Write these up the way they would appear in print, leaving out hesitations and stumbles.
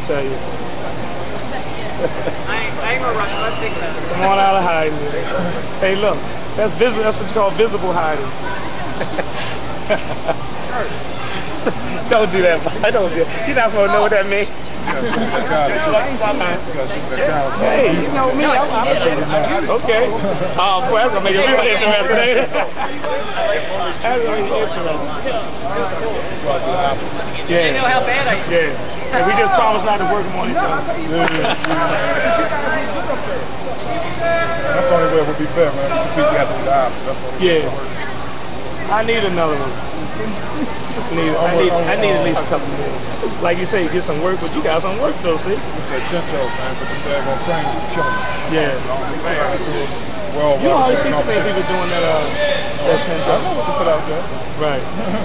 tell you. I ain't gonna rush. Let's think about it. Come on out of hiding. Hey, look, that's visible. That's what you call visible hiding. Don't do that. I don't do that. You're not supposed to know what that means. Hey, you know me. Okay. Oh, boy, that's gonna make it real interesting. That's gonna be interesting. Yeah. You know how bad I used to be. Yeah. And we just promised not to work them on each other. That's the only way it would be fair, man. People have to do the opposite. That's the only way it works. I need another one. I need at least a couple more. Like you say, get some work, but you got some work though, see? It's like Chinto, man, but the daggone cranes are killing me. Yeah. Well, you know how you see too many people doing that, that Chinto? I know what to put out there. Right.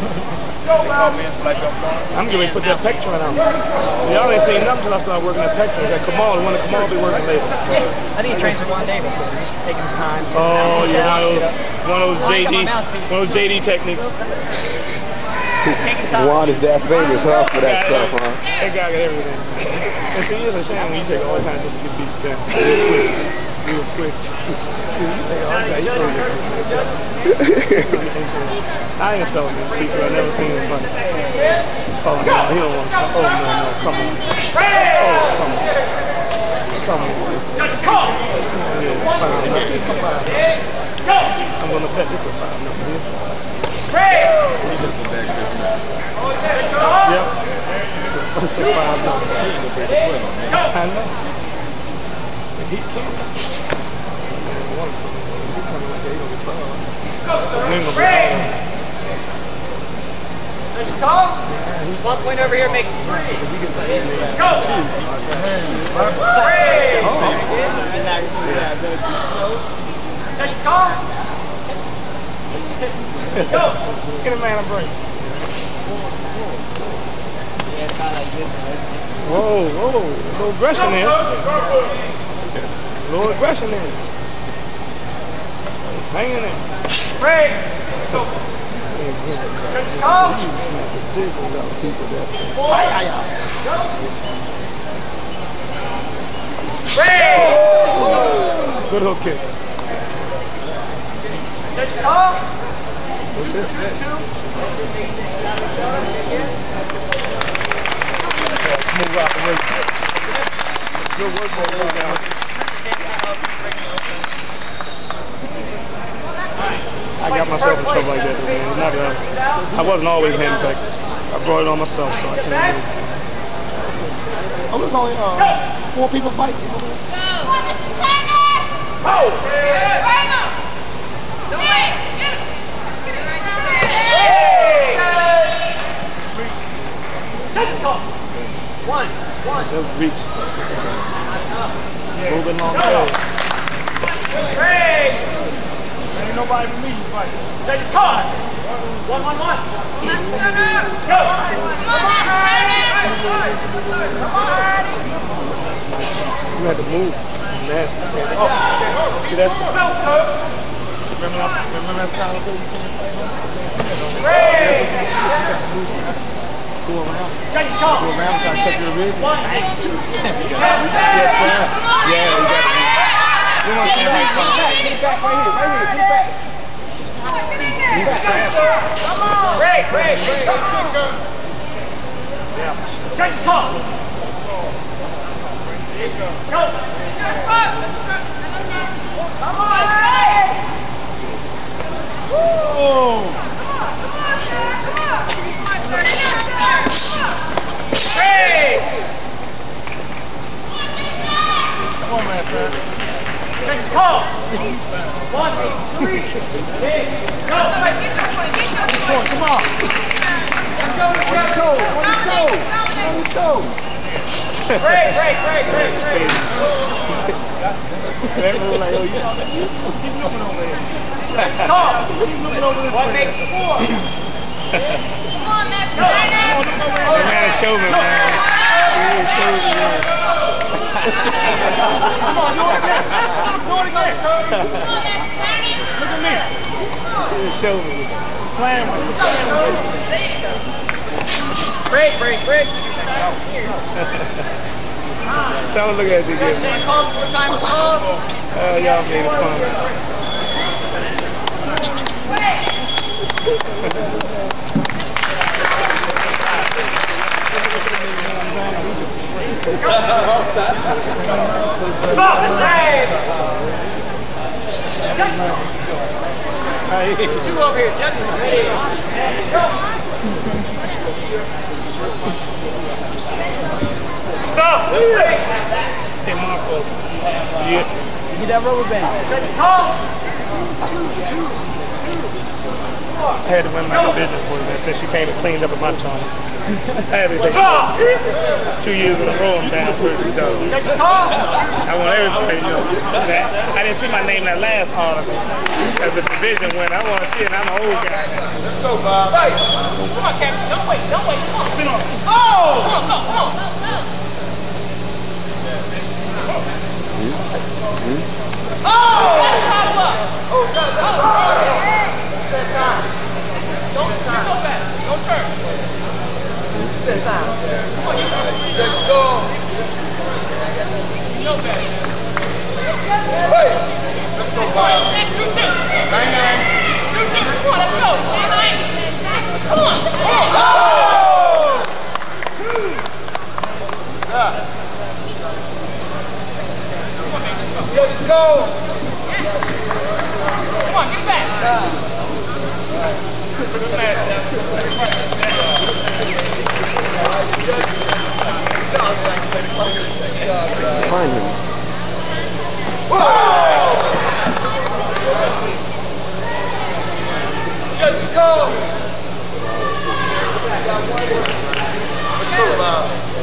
I'm getting ready to put that pectoral out. Y'all ain't seen nothing until I started working that pectoral. That Kamal, one of Kamal be working later. I think he trains with Juan Davis because he's taking his time. Oh, yeah, one of those JD techniques. Juan is that famous, huh, for that stuff, huh? That guy got everything. And see, it's a shame when you take all the time just to get beat down. Real quick. I ain't selling him cheap, but I never seen him funny. Oh, no, he don't want to. Oh, no, come on. Oh, come on. Come on. Yeah, I'm going to bet this is 5-0. He just went back this match. Yep. That's the 5-0. I know. He can't. One point over here makes 3. Go! Take his call. Go! Get a man a break. Whoa, whoa. A little aggression there. A little aggression there. Hanging there. Break! Take his call. Break! Good hook kick. Take his call. That's it. Smooth operation. Good work on that now. I got myself in trouble like that, man. It's not I wasn't always handicapped. I brought it on myself, so I can't do it. Oh, there's only 4 people fighting. One. Let's reach. Moving on. Ain't nobody for me to fight. Take his card. 1-1-1. Go. You had to move. Nasty. Oh, see that's remember that style of go around. Take his card. Go around, try to touch your ribs. 1. Yes, sir. Yeah, you got it. You want to stand right front. Get it back right here. Get it back. Come on. Break. Yeah. Take his card. Go. Come on. Oh. Break. Come on, man, sir. Take his call. 1, 3, go. Come on. Let's go. On your toes. Break. That move like, oh, you keep looking over there. Call. Keep looking over this What way. makes 4? Come on, man. That man is showman, man. He is showman, man. Come on, do it again. Look at me. He is showman. Playing with There you go. Break. So look at you again. What time was called? Y'all made it fun. Stop! Save! Two over here, judges. Ready? Go! Stop! Hey, Marco. Yeah. Get that rubber band. Call! I had to win my division for that since she came and cleaned up a bunch on it. I had to take 2 years in a row and down first and go. I want everybody to know that. I didn't see my name in that last article as the division winner. I want to see it. I'm an old guy. Let's go, Bob. Right. Come on, Captain. Don't wait. Don't wait. Come on. Oh! Come on, come on. Oh! Don't go back. Don't turn. Set time. Come on, let's go. No back. Hey! Let's go, Bob. 2-2. 9-9. 2-2. Come on, let's go. 9-9. Come on. Come on. Oh! Yeah. Let's go. Come on, get back. Find him. Let's go. Let's go, Bob.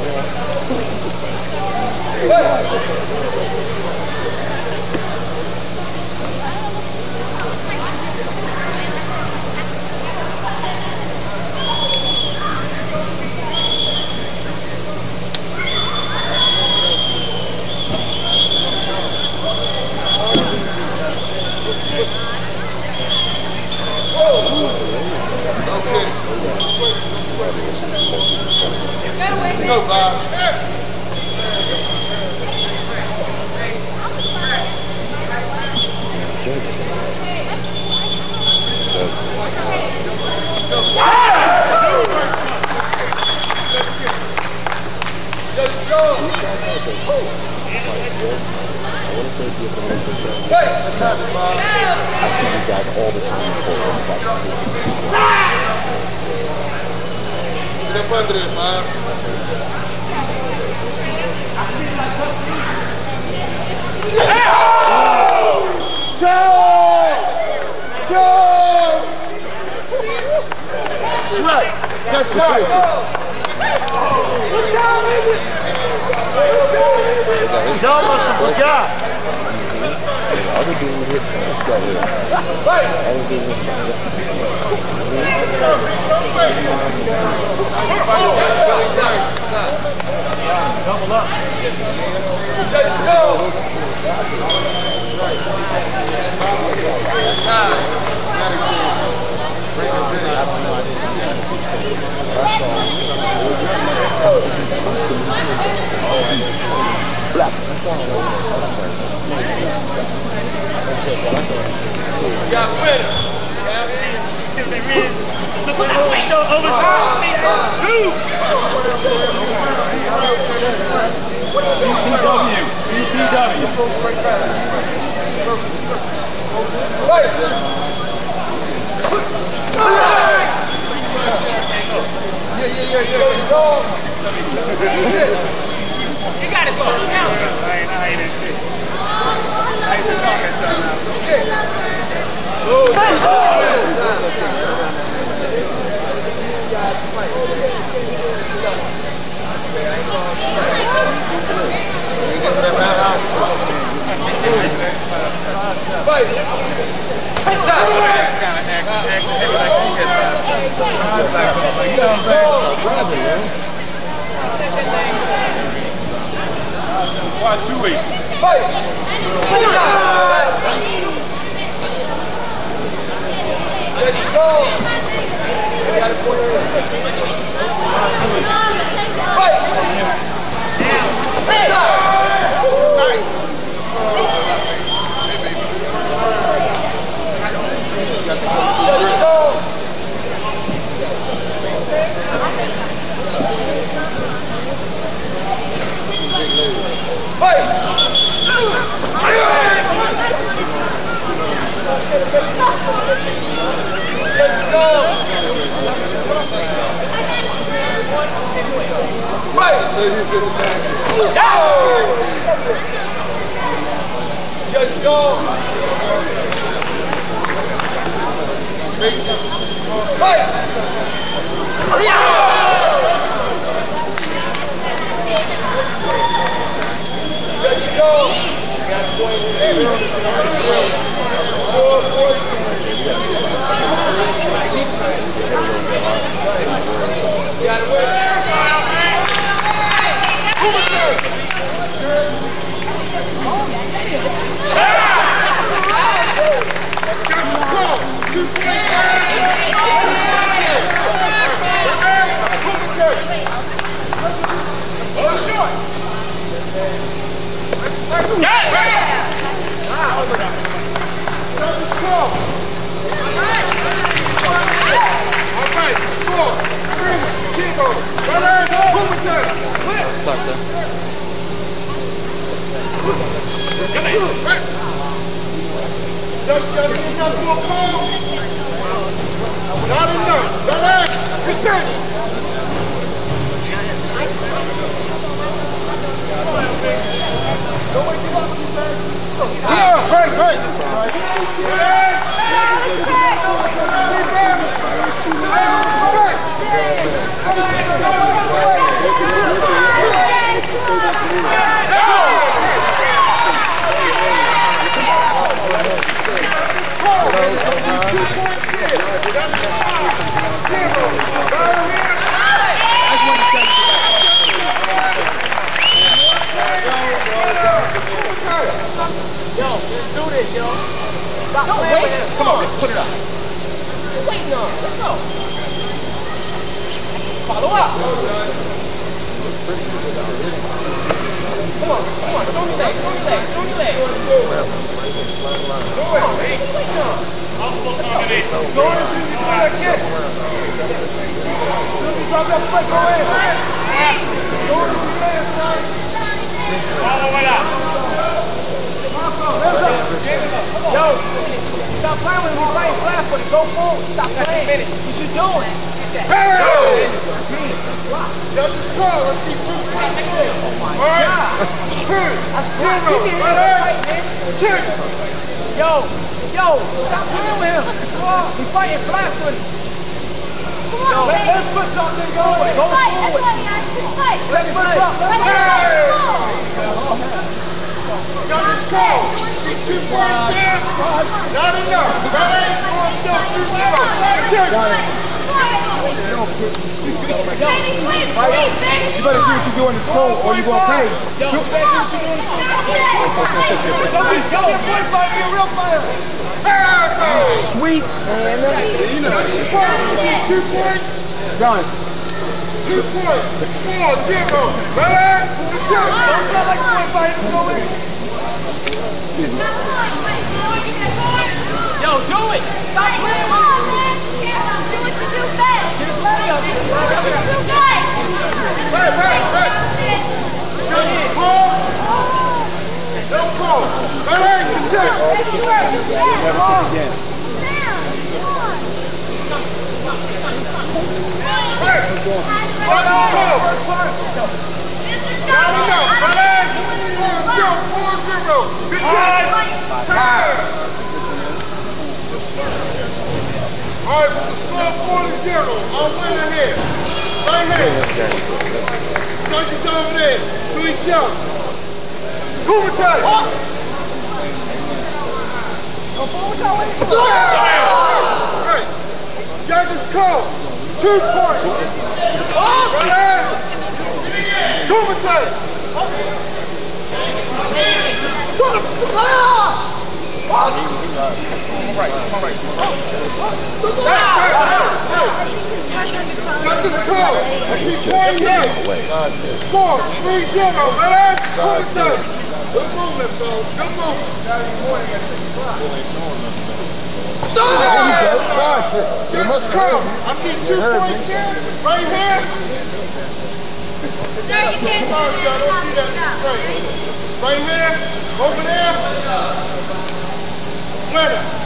Let's go, Bob. Let's go. Let's have it, Bob. I see you guys all the time before this stuff. Get up under it, Bob. That's right. That's right. Y'all must have forgot. Other dude hit first. Other dude hit Double up. Let's go. Black. Got winner. Look at that window over You got it, go. I ain't that shit. I used to talk that Why 2-8? Hey! Right. Let's go. Right. Let's go. Got point. Got it. Sucks, huh? Not enough. Relax. Continue. Yeah, right. Yo, let's do this, yo. Stop playing with him. Come on, put it up. You're waiting on. Let's go. Follow up. Come on. Throw your leg. Come on, man. What are you waiting on? Go on and shoot me through that kick. Drop that foot, go in. Go on and shoot that son. Follow it up. Yo, stop playing with me. We're playing flat footed. Go forward. Stop playing. You should do it. Hey! Judges call. Let's see 2 points. All right. 2, 0. 10. Yo, stop playing with him. He's fighting flat footed. Yo, let's put something going. Go forward. Let's put it up. Judges call. See 2 points here. Not enough. Ready? Still 2-0. You better do what you do in the school or you gonna pay. Yo, you better do what you do in the school. Go, be a point fighter, be a real fighter. Sweet. Man, 2 points. Done. 2 points. 4-0. Ready? Don't feel like a point fighter. Go in. Yo, do it. Stop playing with me. Do what you do best. Just let it up. Right. Call. No call. Ready? Not enough. Ready? Still 4-0. Good time. All right, with the score 40-0, I'm winning here. Right here. Judges over there to each other. Kumatai. Right. Judges call. 2 points. Ready? Kumatai. Judges call. I see points here. Score 3-0. Ready? Kumatai. Good movement, though. Good movement. Saturday morning at 6 o'clock. Judges call. I see 2 points here. Right here. Sir, you can't do Right here. Over there. Winner.